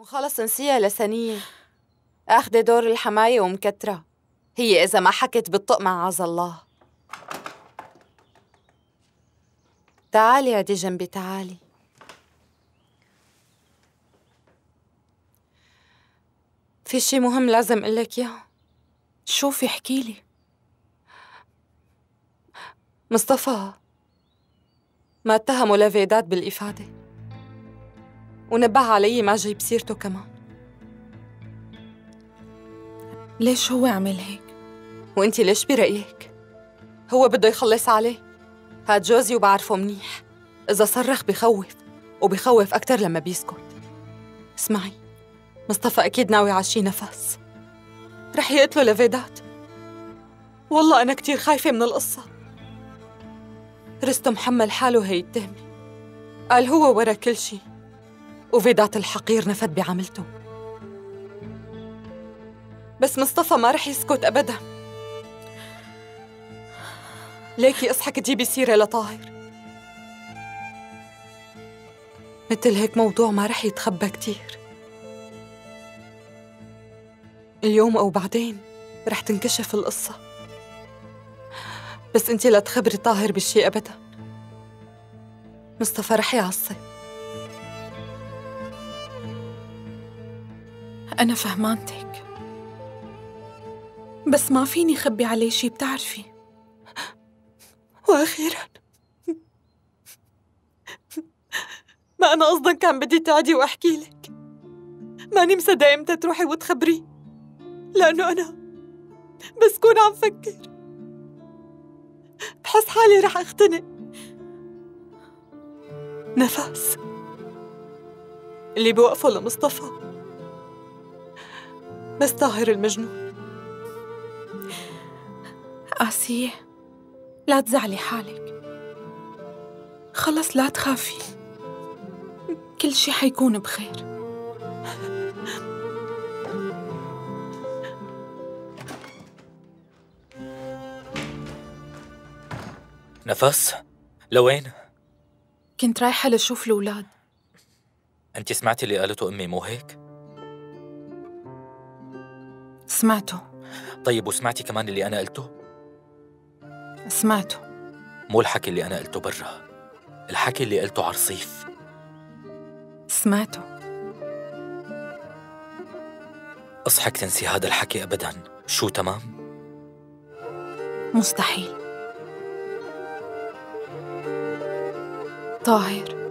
وخلص نسيها لسنية. اخذة دور الحماية ومكترة. هي إذا ما حكت بالطق معاذ الله. تعالي عدي جنبي تعالي. في شي مهم لازم قلك إياه. شوفي احكيلي. مصطفى ما اتهموا لفيدات بالإفادة، ونبه علي ما جيب سيرته كمان. ليش هو عمل هيك؟ وانتي ليش برأيك؟ هو بده يخلص عليه. هاد جوزي وبعرفه منيح، إذا صرخ بخوف، وبخوف أكتر لما بيسكت. اسمعي، مصطفى أكيد ناوي على شي نفس، رح يقتله لفيدات. والله أنا كتير خايفة من القصة. رستم حمل حاله هي التهمة، قال هو ورا كل شي، وفيدات الحقير نفد بعملته. بس مصطفى ما رح يسكت أبداً. ليكي اصحك تجيبي سيرة لطاهر. مثل هيك موضوع ما رح يتخبى كتير. اليوم أو بعدين رح تنكشف القصة. بس انتي لا تخبري طاهر بالشي أبداً. مصطفى رح يعصب. أنا فهمانتك، بس ما فيني خبي عليه شي بتعرفي. وأخيراً ما أنا أصلاً كان بدي تعدي وأحكي لك. ماني مصدقة إمتى تروحي وتخبريه، لأنه أنا بس كون عم فكر بحس حالي رح أختنق. نفس اللي بوقفه لمصطفى بس طاهر المجنون. آسية، لا تزعلي حالك، خلص لا تخافي، كل شي حيكون بخير. نفس، لوين؟ كنت رايحة لشوف الأولاد. أنت سمعتي اللي قالته أمي مو هيك؟ سمعته. طيب وسمعتي كمان اللي أنا قلته؟ سمعته. مو الحكي اللي أنا قلته برا، الحكي اللي قلته عرصيف. سمعته. اصحك تنسي هذا الحكي أبداً، شو تمام؟ مستحيل. طاهر،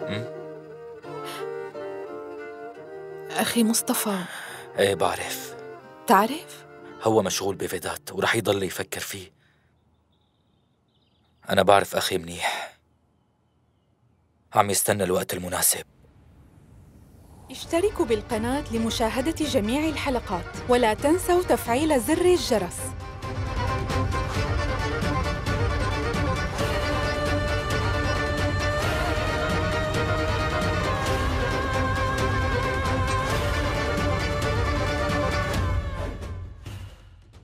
أخي مصطفى. إيه بعرف. تعرف؟ هو مشغول بفيدات ورح يضل يفكر فيه. أنا بعرف أخي منيح، عم يستنى الوقت المناسب. اشتركوا بالقناة لمشاهدة جميع الحلقات، ولا تنسوا تفعيل زر الجرس.